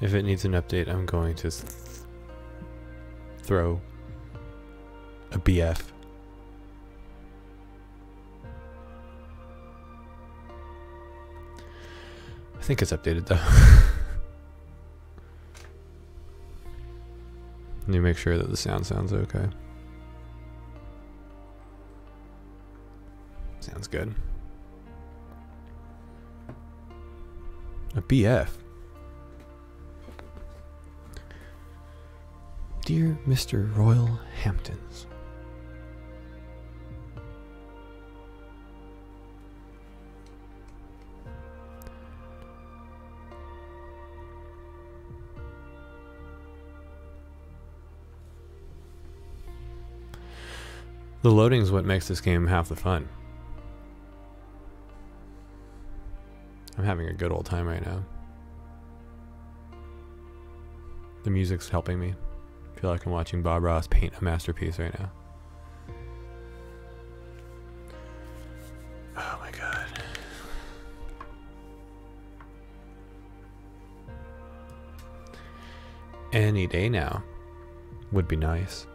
If it needs an update, I'm going to throw a BF. I think it's updated though. Let me make sure that the sound sounds okay. Sounds good. A BF. Dear Mr. Royal Hamptons. The loading is what makes this game half the fun. I'm having a good old time right now. The music's helping me. I feel like I'm watching Bob Ross paint a masterpiece right now. Oh my god. Any day now would be nice.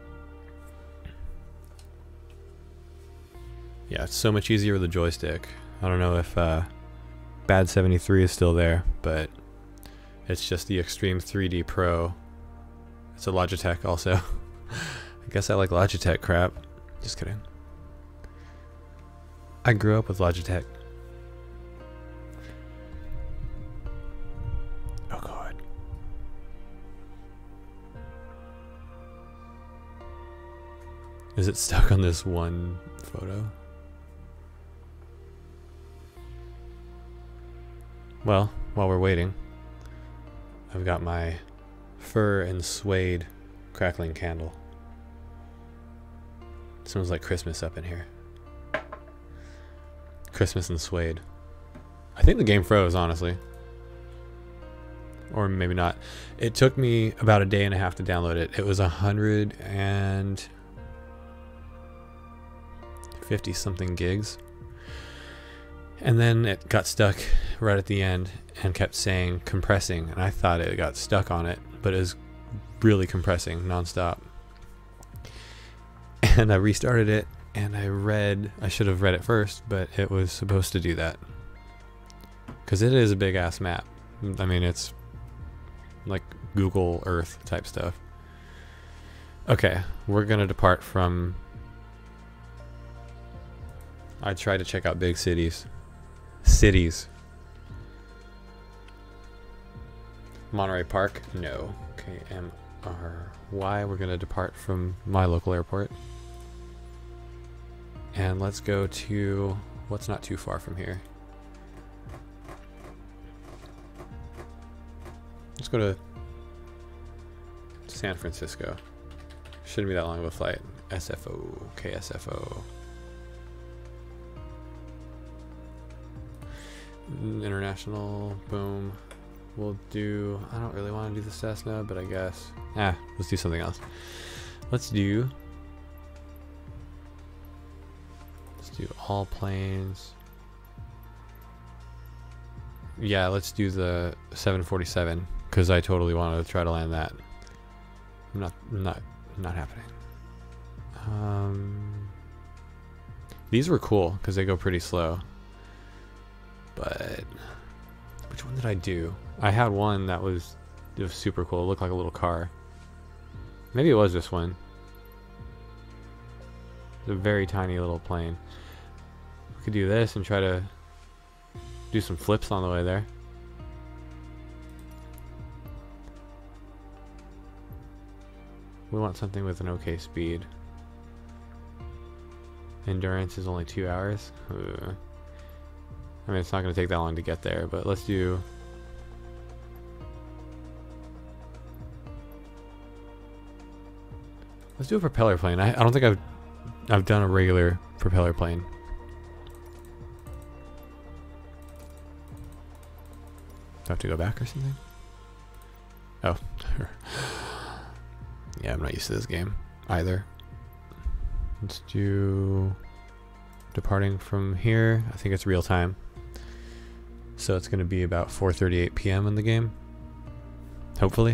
Yeah, it's so much easier with a joystick. I don't know if Bad 73 is still there, but it's just the Extreme 3D Pro. It's a Logitech also. I guess I like Logitech crap. Just kidding. I grew up with Logitech. Oh god. Is it stuck on this one photo? Well, while we're waiting, I've got my fur and suede crackling candle. It smells like Christmas up in here. Christmas and suede. I think the game froze, honestly. Or maybe not. It took me about a day and a half to download it. It was 150 something gigs. And then it got stuck right at the end and kept saying compressing, and I thought it got stuck on it, but it was really compressing nonstop. And I restarted it, and I should have read it first, but it was supposed to do that. Because it is a big ass map. I mean, it's like Google Earth type stuff. Okay, we're gonna depart from... I tried to check out big cities. Monterey Park? No. KMRY. We're going to depart from my local airport. And let's go to what's not too far from here. Let's go to San Francisco. Shouldn't be that long of a flight. SFO. KSFO. International, boom. We'll do, I don't really want to do the Cessna, but I guess, let's do something else. Let's do all planes. Yeah, let's do the 747, because I totally wanted to try to land that. Not happening. These were cool, because they go pretty slow. But which one did I do? I had one that was super cool. It looked like a little car. Maybe it was this one. It's a very tiny little plane. We could do this and try to do some flips on the way there. We want something with an okay speed. Endurance is only 2 hours. Ugh. I mean, it's not going to take that long to get there, but let's do... Let's do a propeller plane. I don't think I've done a regular propeller plane. Do I have to go back or something? Oh. Yeah, I'm not used to this game either. Let's do... Departing from here. I think it's real time. So it's going to be about 4:38 p.m. in the game. Hopefully.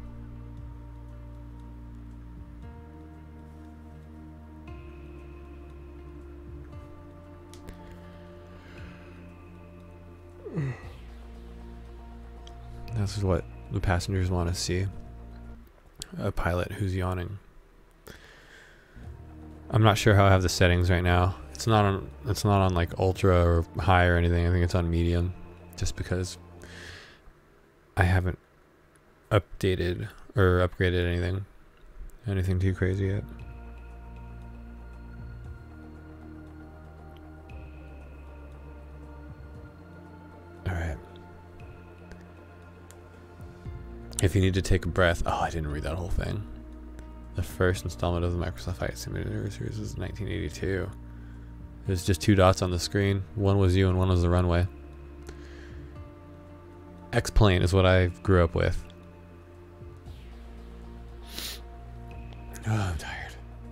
This is what the passengers want to see. A pilot who's yawning. I'm not sure how I have the settings right now. It's not on like ultra or high or anything. I think it's on medium, just because I haven't updated or upgraded anything too crazy yet. All right. If you need to take a breath, oh, I didn't read that whole thing. The first installment of the Microsoft Flight Simulator series was 1982. There's just 2 dots on the screen. One was you and one was the runway. X-Plane is what I grew up with. Oh, I'm tired.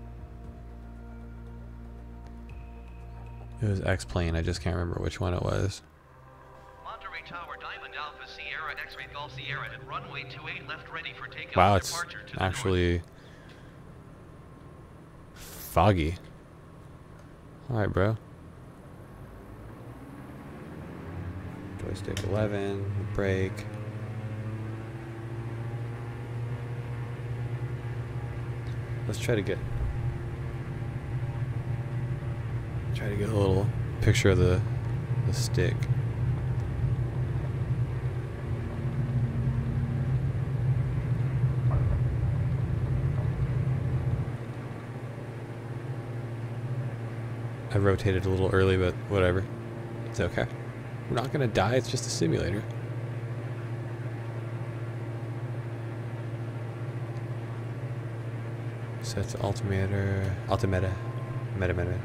It was X-Plane. I just can't remember which one it was. Monterey Tower, Diamond Alpha Sierra, X-Ray Golf Sierra, and runway 28 left ready for takeoff. Wow, it's actually foggy. Alright, bro. Joystick 11, brake. Let's try to get a little picture of the stick. I rotated a little early, but whatever. It's okay. We're not gonna die, it's just a simulator. Set to altimeter. Meta.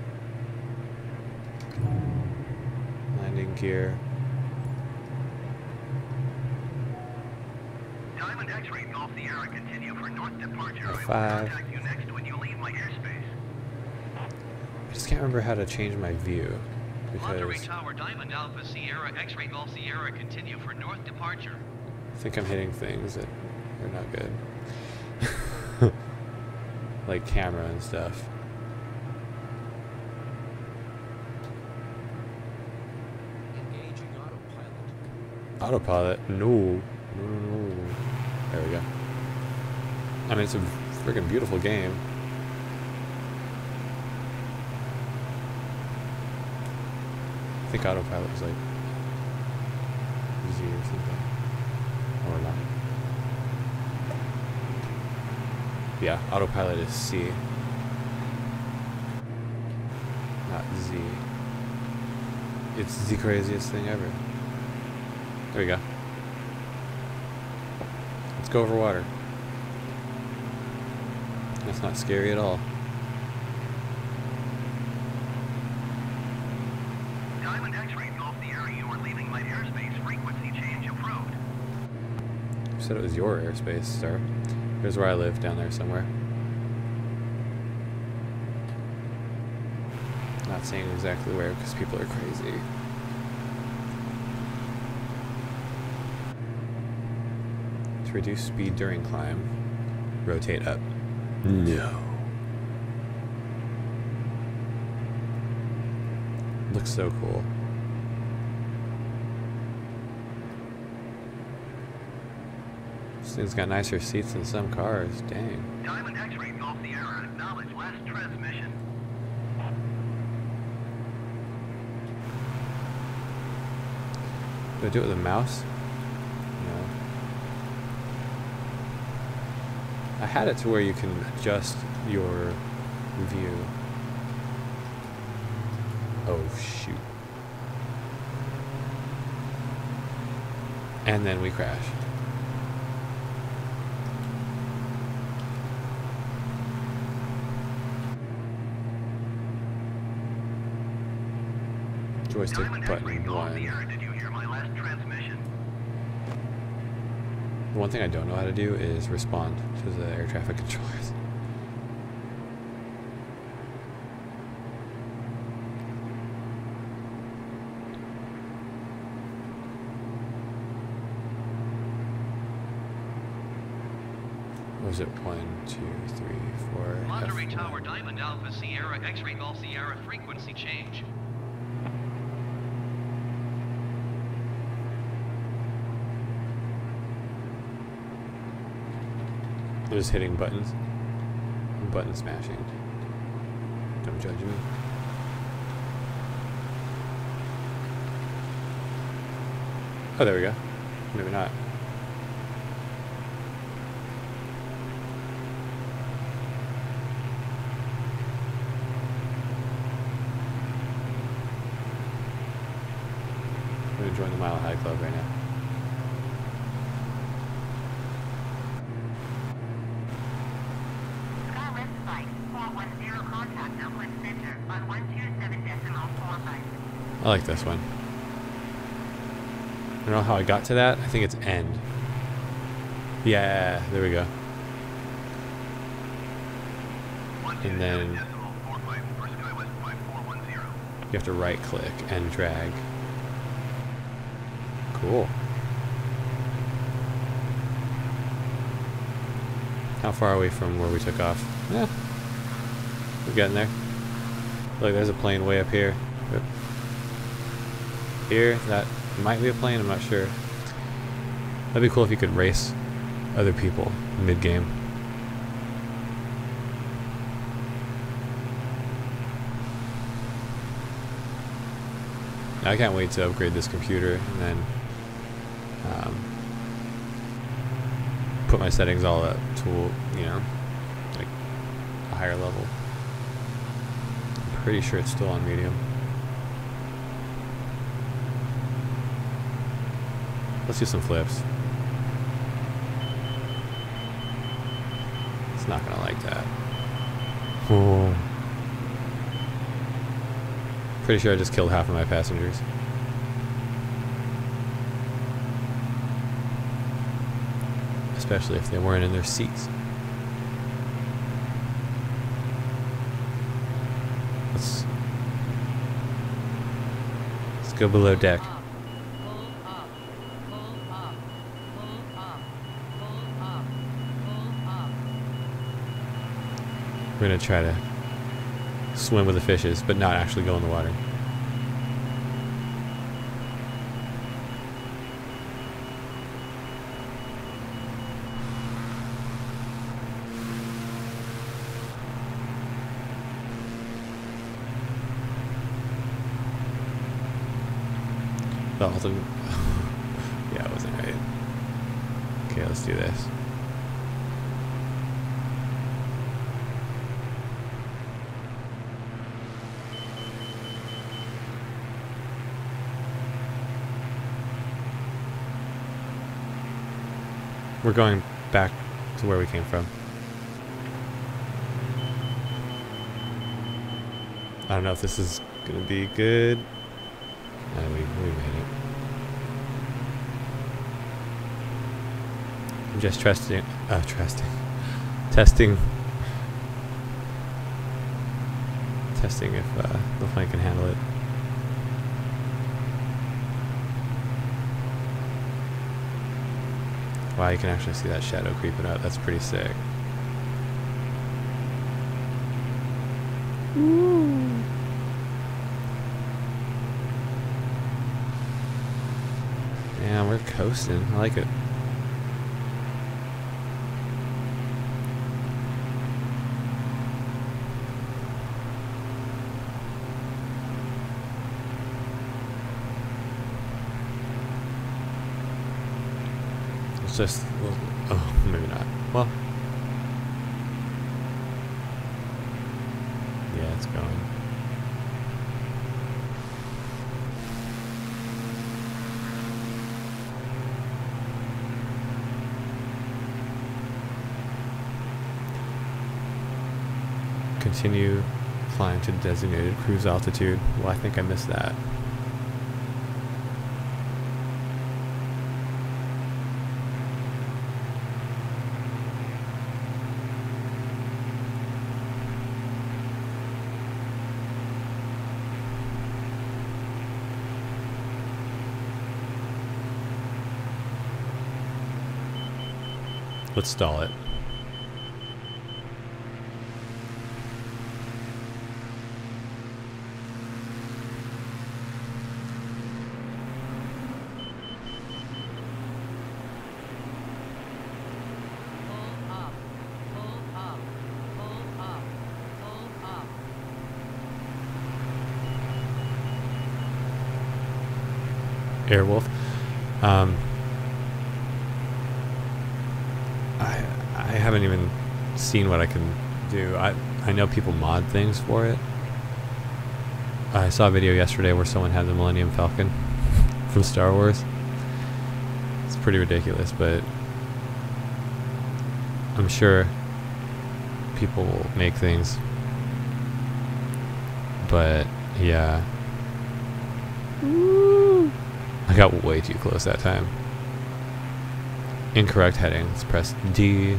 Landing gear. Diamond X-Ray Golf Sierra, continue for north departure. 5. Contact you next when you leave my airspace. I just can't remember how to change my view. Monterey Because Tower, Diamond Alpha Sierra, X-Ray Golf Sierra, continue for north departure. I think I'm hitting things that are not good. Like camera and stuff. Engaging autopilot. Autopilot? No. No. There we go. I mean, it's a freaking beautiful game. I think autopilot was like Z or something. Or not. Yeah, autopilot is C. Not Z. It's the craziest thing ever. There we go. Let's go over water. That's not scary at all. Diamond X-Ray Golf Sierra, you are leaving my airspace. Frequency change approved. You said it was your airspace, sir. Here's where I live, down there somewhere. Not saying exactly where, because people are crazy. To reduce speed during climb, rotate up. No. Looks so cool. This thing's got nicer seats than some cars. Dang. Diamond X-Ray Golf Sierra, acknowledge last transmission. Do I do it with a mouse? No. I had it to where you can adjust your view. Oh, shoot. And then we crash. Joystick Diamond X-Ray button Golf 1. Sierra, did you hear my last transmission? The one thing I don't know how to do is respond to the air traffic controllers. What was it? 1, 2, 3, 4. Monterey F1. Tower, Diamond Alpha Sierra, X-Ray Golf Sierra, frequency change. They're just hitting buttons. Button smashing. Don't judge me. Oh, there we go. Maybe not. I'm going to join the Mile High Club right now. SkyWest flight 410 contact Oakland Center on 127.45. I like this one. I don't know how I got to that. I think it's end. Yeah, there we go. And then you have to right click and drag. Cool. How far are we from where we took off? Yeah, we're getting there. Look, there's a plane way up here. Oop. Here, that might be a plane, I'm not sure. That'd be cool if you could race other people mid-game. I can't wait to upgrade this computer and then put my settings all up to, you know, like a higher level. I'm pretty sure it's still on medium. Let's do some flips. It's not gonna like that. Oh. Pretty sure I just killed half of my passengers. Especially if they weren't in their seats. Let's go below deck. We're gonna try to swim with the fishes, but not actually go in the water. The ultimate. Yeah, I wasn't right. Okay, let's do this. We're going back to where we came from. I don't know if this is gonna be good. No, we made it. I'm just testing if the plane can handle it. Wow, you can actually see that shadow creeping up. That's pretty sick. Ooh. Yeah, we're coasting. I like it. Just, oh, maybe not. Well, yeah, it's going. Continue flying to designated cruise altitude. Well, I think I missed that. Let's stall it. Airwolf. I haven't even seen what I can do. I know people mod things for it. I saw a video yesterday where someone had the Millennium Falcon from Star Wars. It's pretty ridiculous, but I'm sure people will make things. But yeah, I got way too close that time. Incorrect heading. Let's press D.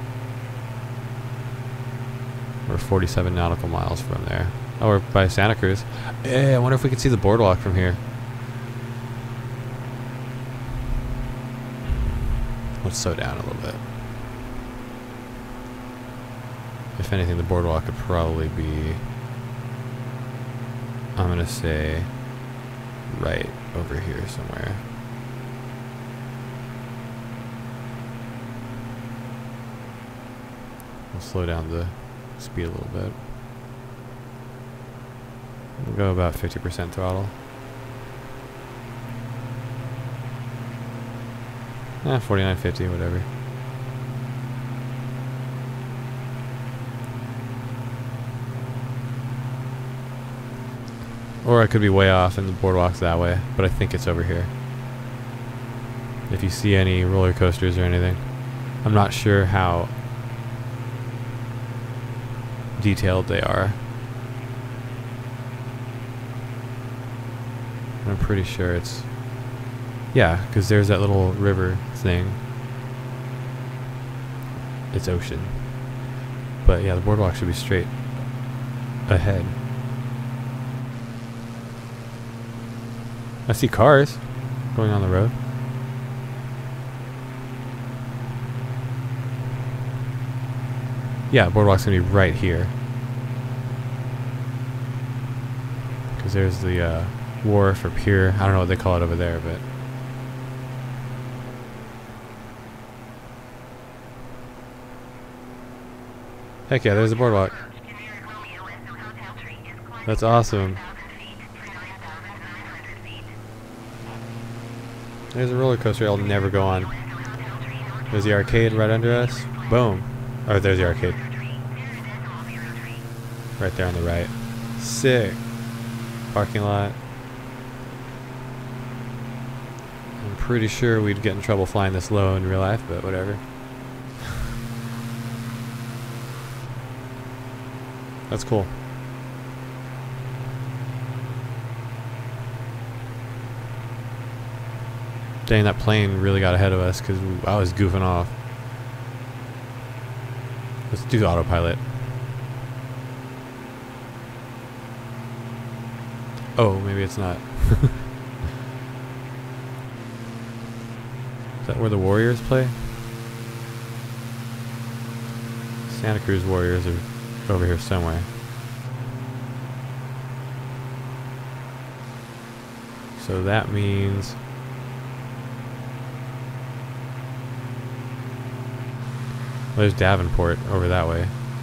We're 47 nautical miles from there. Oh, we're by Santa Cruz. Hey, I wonder if we can see the boardwalk from here. Let's slow down a little bit. If anything, the boardwalk could probably be, I'm gonna say, right over here somewhere. We'll slow down the speed a little bit. We'll go about 50% throttle. 49, 50, whatever. Or I could be way off and the boardwalk's that way, but I think it's over here. If you see any roller coasters or anything. I'm not sure how detailed they are. I'm pretty sure it's, yeah, because there's that little river thing. It's ocean. But yeah, the boardwalk should be straight ahead. I see cars going on the road. Yeah, boardwalk's gonna be right here. Because there's the wharf or pier. I don't know what they call it over there, but heck yeah, there's the boardwalk. That's awesome. There's a roller coaster I'll never go on. There's the arcade right under us. Boom. Oh, there's the arcade. Right there on the right. Sick. Parking lot. I'm pretty sure we'd get in trouble flying this low in real life, but whatever. That's cool. Dang, that plane really got ahead of us because I was goofing off. Let's do autopilot. Oh, maybe it's not. Is that where the Warriors play? Santa Cruz Warriors are over here somewhere. So that means there's Davenport over that way.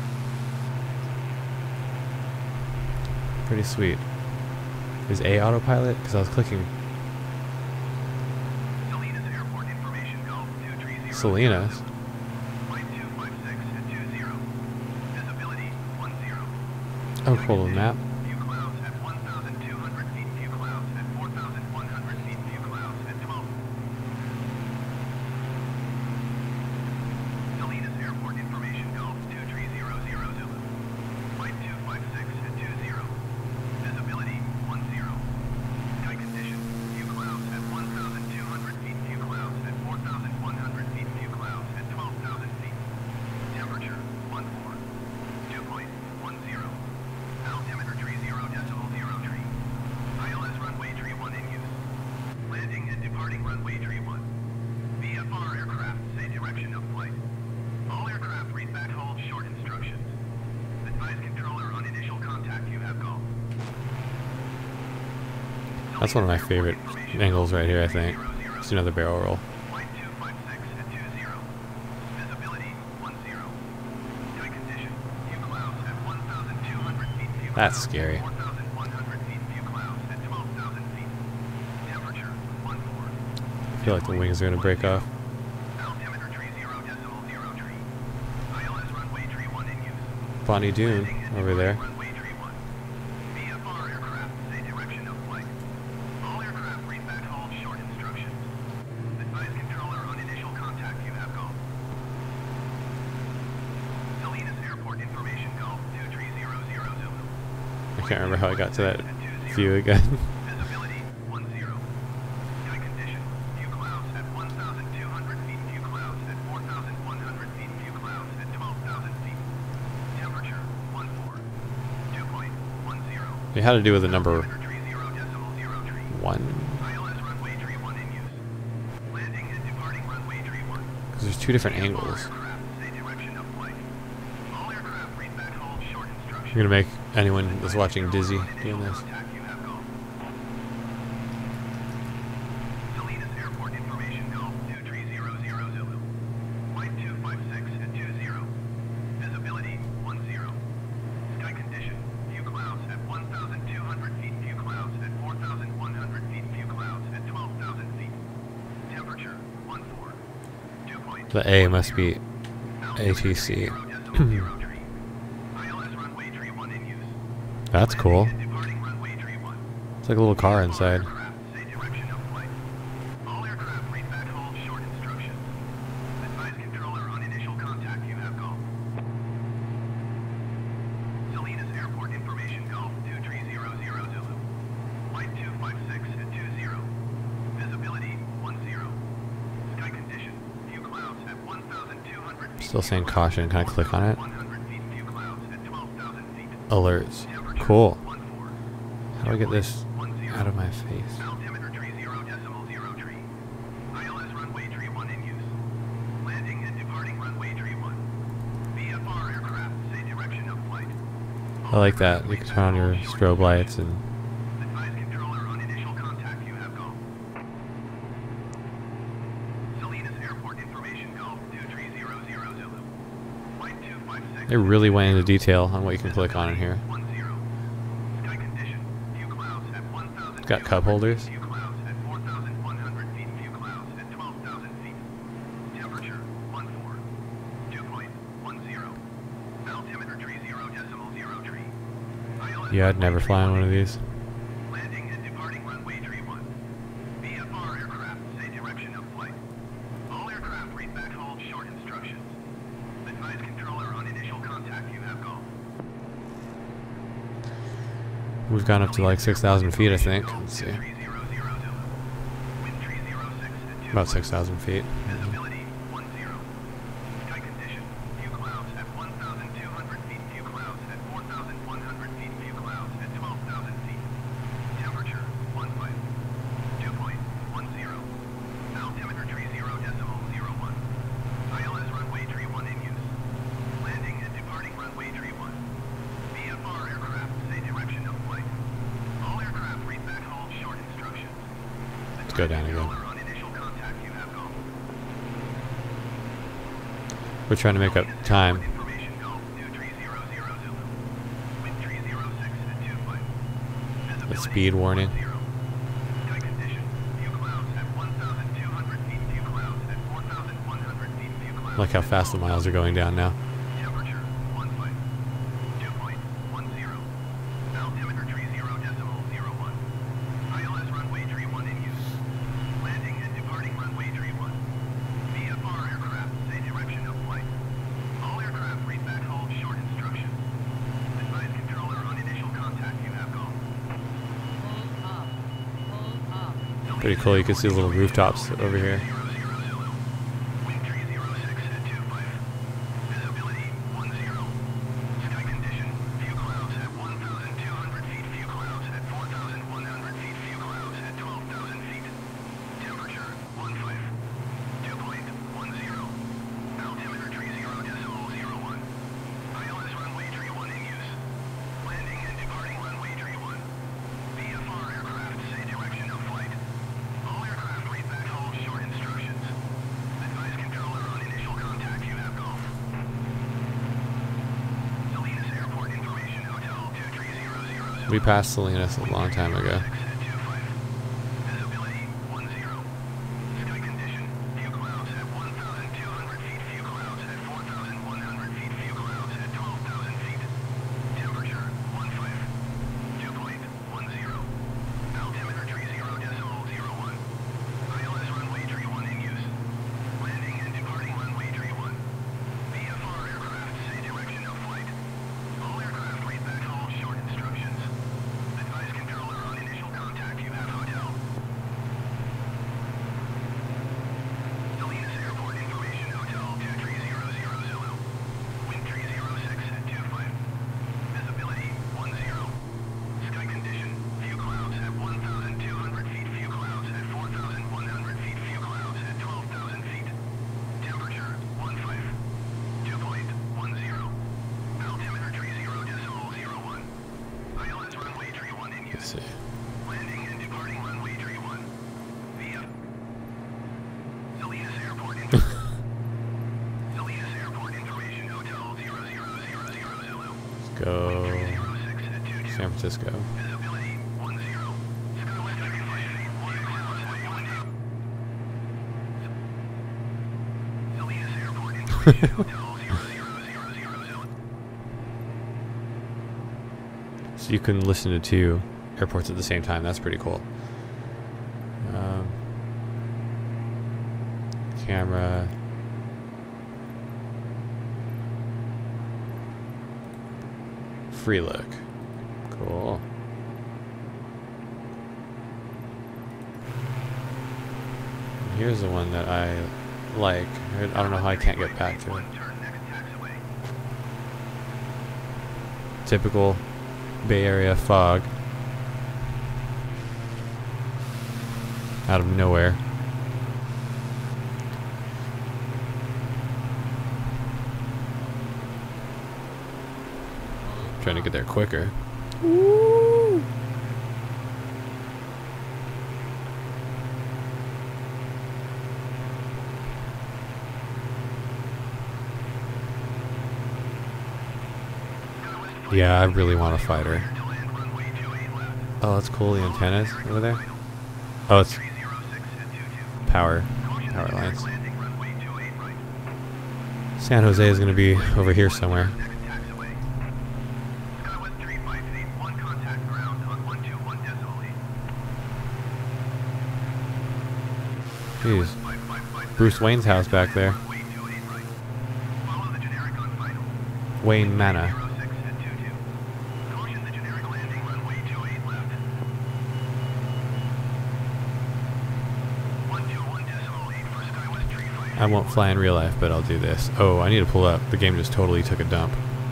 Pretty sweet. Is A autopilot? Because I was clicking. Salinas Airport information go 230. Salinas? Flight 256 at 20. Visibility 10. Oh, cool map. View clouds at 1,200 feet. View clouds at 4,100 feet. View clouds at 12. Salinas Airport information go 23000. Flight 256 at 20. Visibility 10. Sky condition. View clouds at 1,200 feet. View clouds at 4,100 feet. View clouds at 12,000 feet. Temperature 14. Dew point 10. Altimeter tree 0.03. ILS runway tree 1 in use. Landing and departing runway tree 1. VFR aircraft say direction of flight. All aircraft read back hold short instructions. Advise controller on initial contact you have called. That's one of my favorite angles right here, I think. Just another barrel roll. Flight 256 at 20. Visibility 10. Sky condition. View clouds at 1,200 feet. View That's clouds scary. at 4,100 feet. View clouds at 12,000 feet. Temperature 14. feel like the wings are gonna break off. Altimeter 30.03. ILS runway tree 1 in use. Bonnie Doon over there. Runway tree 1. VFR aircraft, say direction of flight. All aircraft read back hold short instructions. Advise controller on initial contact you have go. Salinas Airport information go 2300 Zulu. I can't remember how I got to that view again. Visibility 10. Sky condition. View clouds at 1,200 feet. View clouds at 4,100 feet. View clouds at 12,000 feet. Temperature 14. Dew point 10. It had to do with the number 30.03. 1. ILS runway tree 1 in use. Landing and departing runway tree 1. Because there's two different angles. Aircraft, say direction of flight. All aircraft read back hold short instructions. I'm gonna make anyone that's watching dizzy doing this. Contact you have go. Salinas Airport information go 2300 Zulu. Flight 256 at 20. Visibility 10. Sky condition. View clouds at 1,200 feet. View clouds at 4,100 feet. View clouds at 12,000 feet. Temperature 14. Dew point. The A must be ATC. ILS runway tree 1 in use. That's cool. Departing runway tree 1. It's like a little car inside. Aircraft, say direction of flight. All aircraft read back hold short instructions. Advise controller on initial contact you have go. Salinas Airport information go 2300 Zulu. Flight 256 at 20. Visibility 10. Sky condition. View clouds at 1,200 feet. Still saying caution. Can I click on it? 100 feet. View clouds at 12,000 feet. Alerts. Temperature Cool. 14. How do I get this out of my face? Altimeter 30.03. ILS runway tree 1 in use. Landing and departing runway tree 1. VFR aircraft, say direction of flight. I like that. You can turn on your strobe lights and Advise controller on initial contact you have go. Salinas Airport information go 2300 Zulu. Flight 256. they really went into detail on what you can click on in here. 10. Sky condition. View clouds at 1,000. Got cup holders. View clouds at 4,100 feet. View clouds at 12,000 feet. Temperature 14. Dew point 10. Altimeter 30.03. ILS Yeah, I'd never fly on one of these. landing and departing runway tree 1. VFR aircraft, say direction of flight. All aircraft read back hold short instructions. Advise controller on initial contact you have go. We've gone up to like 6,000 feet, I think. Let's see. 300 Zulu. Wind 306 at 2. About 6,000 feet. Visibility 10. Sky condition. View clouds at 1,200 feet. View clouds at 4,100 feet. View clouds at 12,000 feet. Temperature 15. Dew point 10. Altimeter 30.01. ILS runway tree 1 in use. Landing and departing runway tree 1. VFR aircraft, say direction of flight. All aircraft read back hold short instructions. Let's go down again. Controller on initial contact you have go. We're trying to make up time. Information go 2300 Zulu. Wind 306 at 25. The Visibility speed warning. 10. Sky condition. View clouds at 1,200 feet. View clouds at 4,100 feet. View clouds. Like how fast the miles are going down now. Temperature 15. Dew point 10. Altimeter 30.01. ILS runway tree 1 in use. Landing and departing runway tree 1. VFR aircraft, say direction of flight. All aircraft read back hold short instructions. Advise controller on initial contact you have go. Pretty cool. You can see the little rooftops over here. 000. Wind 306 at 25. Visibility 10. Sky condition. View clouds at 1,200 feet. View clouds at 4,100 feet. View clouds at 12,000 feet. Temperature 15. Dew point 10. Altimeter 30.01. ILS runway tree 1 in use. Landing and departing runway tree 1. VFR aircraft, say direction of flight. All aircraft read back hold short instructions. Advise controller on initial contact you have go. Salinas Airport information hotel 2300 We passed Salinas a long time ago. Visibility 10. Sky see. Landing and departing runway 31 via Salinas Airport. Salinas Airport information Hotel 0000 Zulu. Let's go 06 at 22. San Francisco. Visibility 10. Skywest condition 1 clouds at 1. Salinas Airport information Hotel 0000 Zulu. So you can listen to two airports at the same time. That's pretty cool. Camera. Free look. Cool. And here's the one that I like. I don't know how I can't get back to it. Turn next taxiway. Typical Bay Area fog. Out of nowhere. Trying to get there quicker. Yeah, I really want a fighter. Oh, that's cool. The antennas over there. Oh, it's power lines. San Jose is going to be over here somewhere. Jeez. Bruce Wayne's house back there. Wayne Manor. I won't fly in real life, but I'll do this. Oh, I need to pull up. The game just totally took a dump.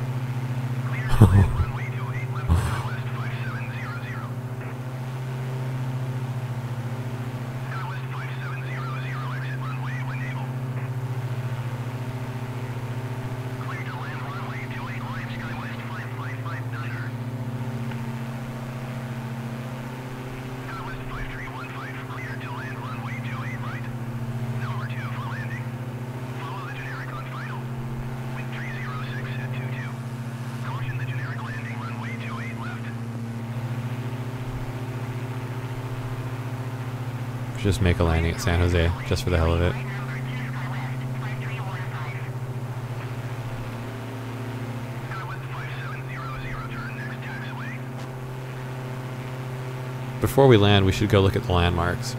Just make a landing at San Jose, just for the hell of it. Before we land, we should go look at the landmarks.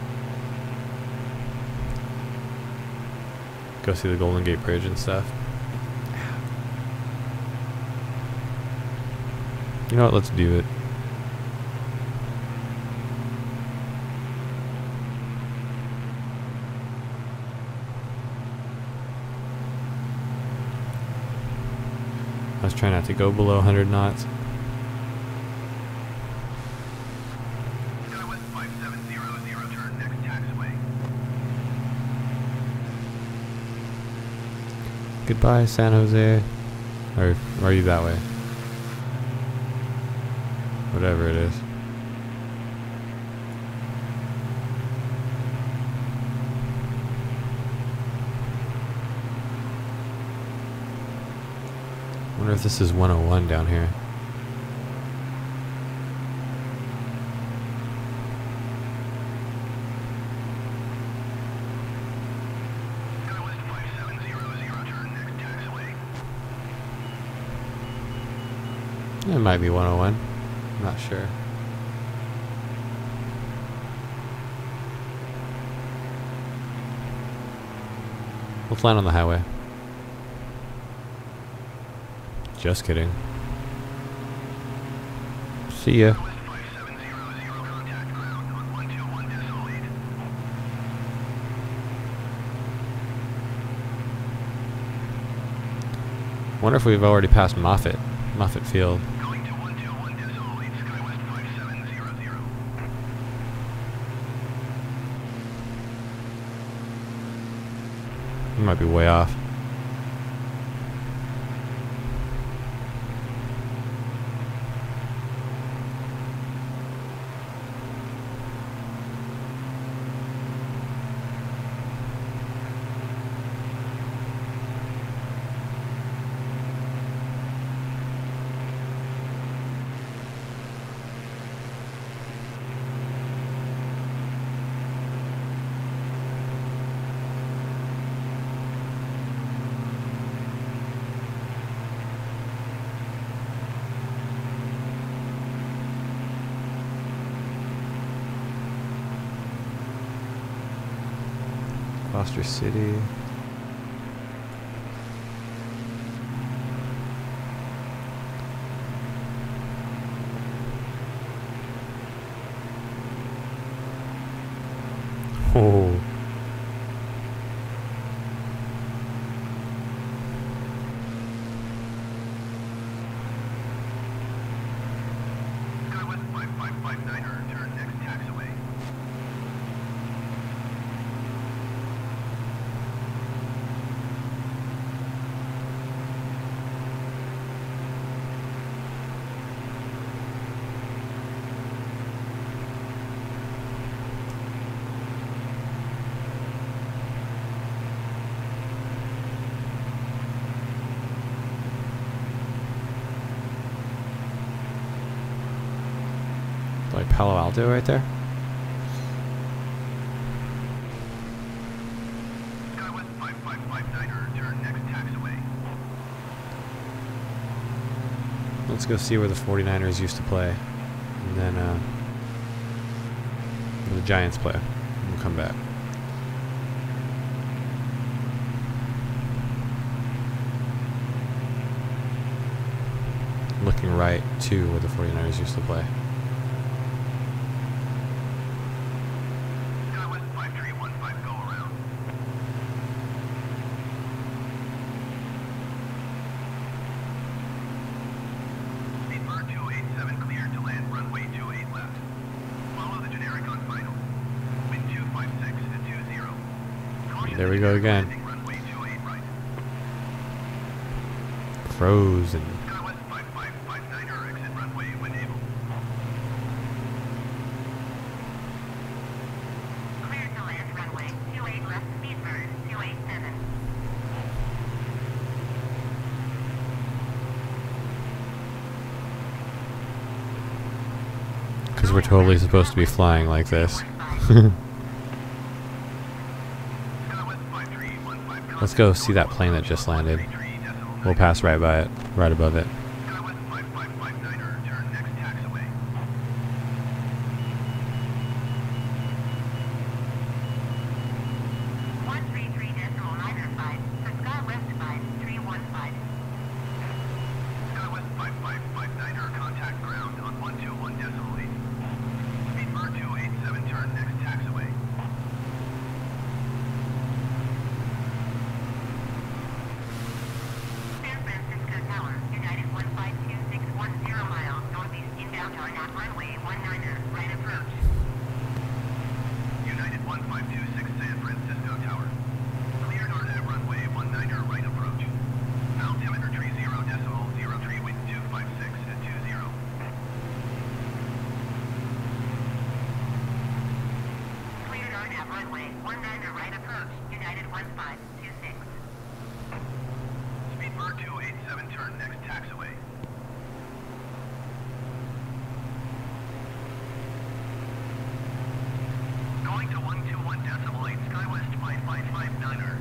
Go see the Golden Gate Bridge and stuff. You know what, let's do it. Let's try not to go below 100 knots. Skywest 5700, turn next taxiway. Goodbye, San Jose. Or are you that way? Whatever it is. I wonder if this is 101 down here. Skywest 5700, turn next taxiway. It might be 101. I'm not sure. Let's land on the highway. Just kidding. See ya. Skywest 5700, contact ground on 121.8. Wonder if we've already passed Moffett Field. Going to 121.8, Skywest 5700. We might be way off. Foster City. Oh. SkyWest 5559er, turn next taxiway. Like Palo Alto right there. SkyWest 5559er, turn next taxiway. Let's go see where the 49ers used to play. And then where the Giants play. We'll come back. Looking right to where the 49ers used to play. SkyWest 5315, go around. Speedbird 287, cleared to land, runway 28 left. Follow the generic on final. Wind 256 at 20. Caution There the we go generic again. landing, runway 28 right. Frozen. SkyWest 5559er, exit runway when able. Clear to land runway 28 left, Speedbird 287. Because we're totally supposed to be flying like this. SkyWest 5315, Let's go see that plane that just landed. We'll pass right by it, right above it. SkyWest 5559er, turn next taxiway. One three three decimal niner 5 for SkyWest 5315. SkyWest 5559er, contact ground on 121 decimal 8. Speedbird 287, turn next taxiway. San Francisco Tower, United 152610 miles northeast inbound RNAV runway 19er, right approach. United 1526 San Francisco Tower. Cleared RNAV runway 19er, right approach. Altimeter tree 0.03, wind 256 at 20. Cleared RNAV runway 19er, right approach. United 1526. Speedbird 287, turn next taxiway. Going to 121 decimal 8, SkyWest 5559er.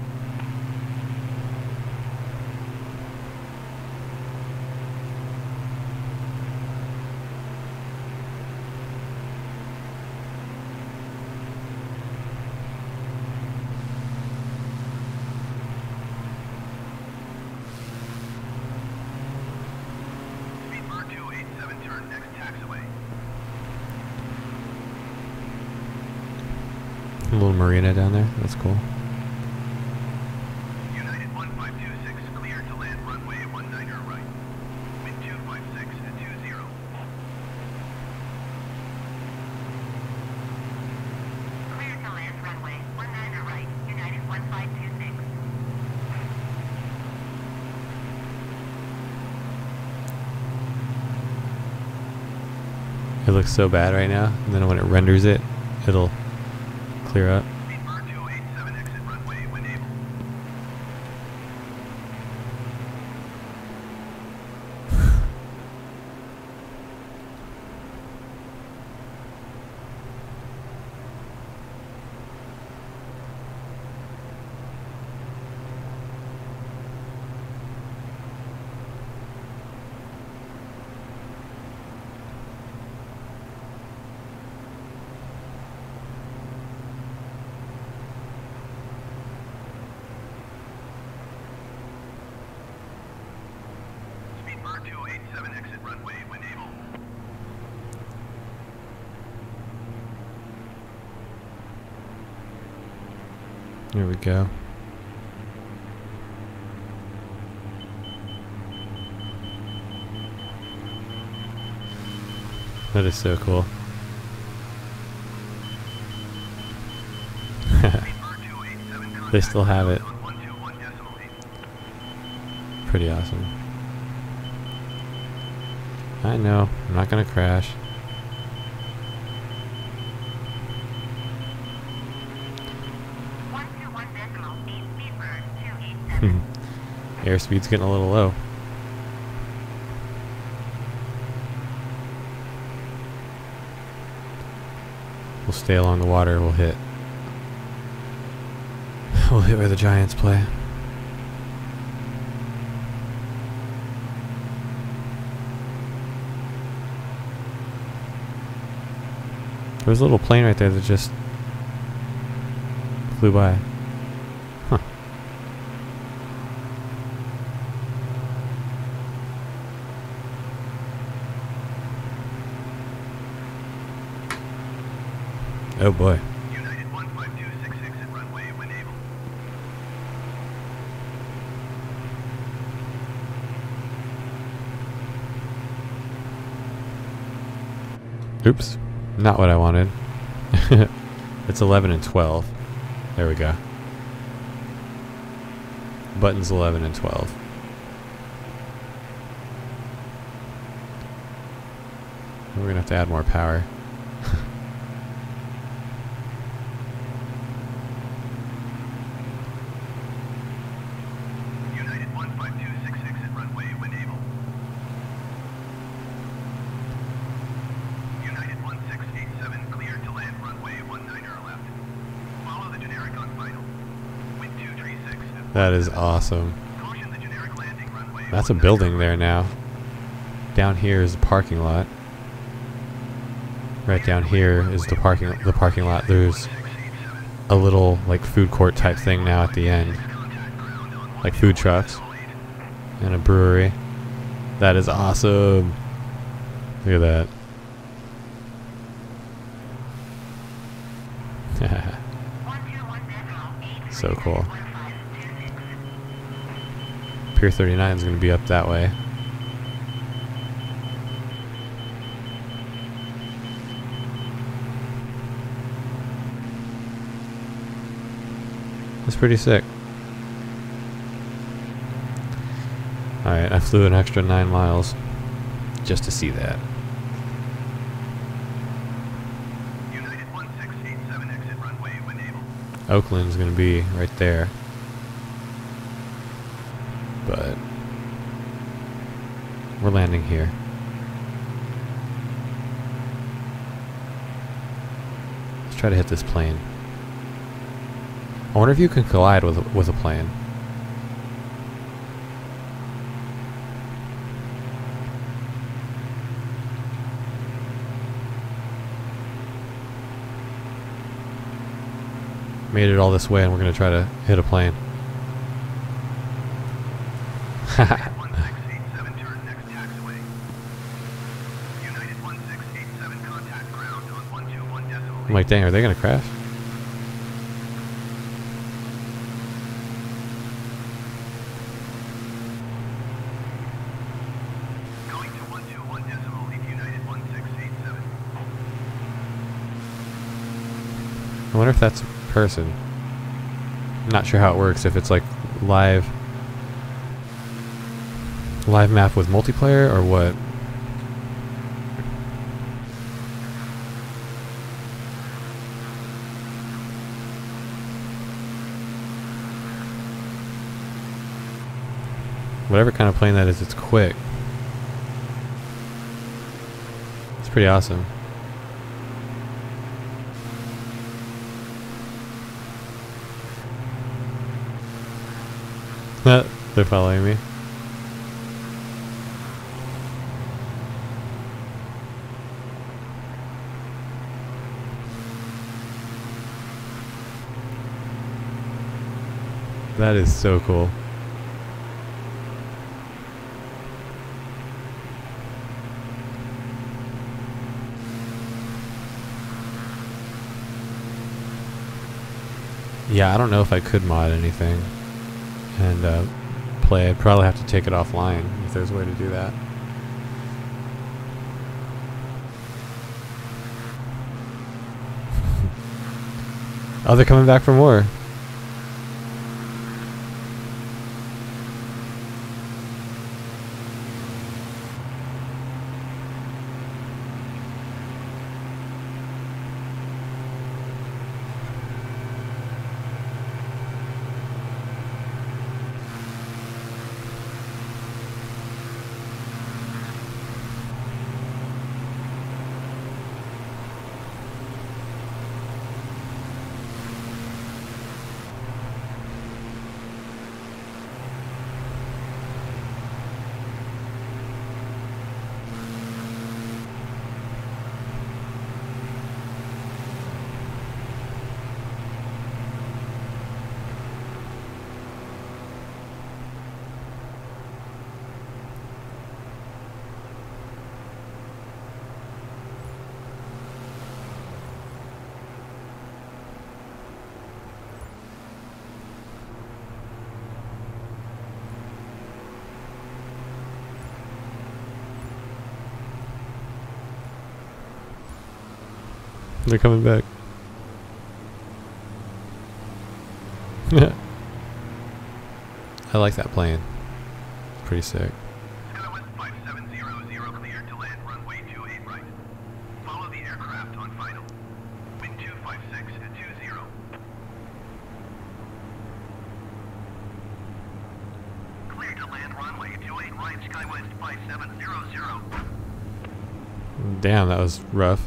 Speedbird 287, turn next taxiway. A little marina down there. That's cool. United 1526, cleared to land runway 19er, right. Wind 256 at 20. Clear to land runway 19er, right. United 1526. It looks so bad right now, and then when it renders it, it'll clear up. Speedbird 287, exit runway when able. runway when able. There we go. That is so cool. They still have it. Pretty awesome. I know, I'm not gonna crash. Airspeed's getting a little low. We'll stay along the water, we'll hit where the Giants play. There was a little plane right there that just flew by. Huh. Oh boy. United 15266 at runway when able. Oops. Not what I wanted. It's 11 and 12. There we go. Buttons 11 and 12. We're gonna have to add more power. United 15266 at runway when able. United 1687 cleared to land runway 19er left. Follow the generic on final. Wind 236. That is awesome. Caution the generic landing runway. That's a building there now. Down here is the parking lot. Right down here is the parking lot. There's a little like food court type thing now at the end. Like food trucks and a brewery. That is awesome. Look at that. So cool. Pier 39 is going to be up that way. That's pretty sick. Alright, I flew an extra 9 miles just to see that. United 1687 exit runway when able. Oakland's gonna be right there. But we're landing here. Let's try to hit this plane. I wonder if you can collide with a plane. Made it all this way and we're gonna try to hit a plane. 1687 turn next taxiway. United 1687 contact ground on 121 decimal. I'm like, dang, are they gonna crash? Going to 121 decimal eight United 1687. I wonder if that's a person. I'm not sure how it works, if it's like live map with multiplayer or what. Whatever kind of plane that is, it's quick. It's pretty awesome. They're following me. That is so cool. Yeah, I don't know if I could mod anything and play. I'd probably have to take it offline if there's a way to do that. Oh, they're coming back for more. They're coming back. I like that plane. Pretty sick. SkyWest 5700 cleared to land runway 28 right. Follow the aircraft on final. Wind 256 at 20. Cleared to land runway 28 right, SkyWest 5700. Damn, that was rough.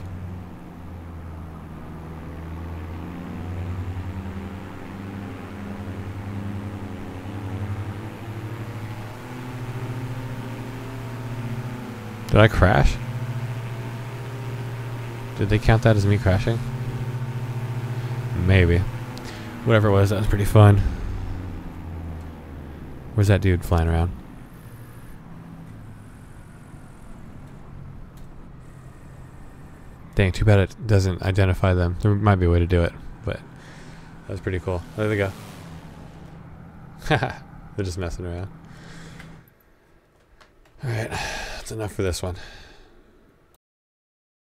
Did I crash? Did they count that as me crashing? Maybe. Whatever it was, that was pretty fun. Where's that dude flying around? Dang, too bad it doesn't identify them. There might be a way to do it, but that was pretty cool. There they go. Haha, they're just messing around. Alright, that's enough for this one.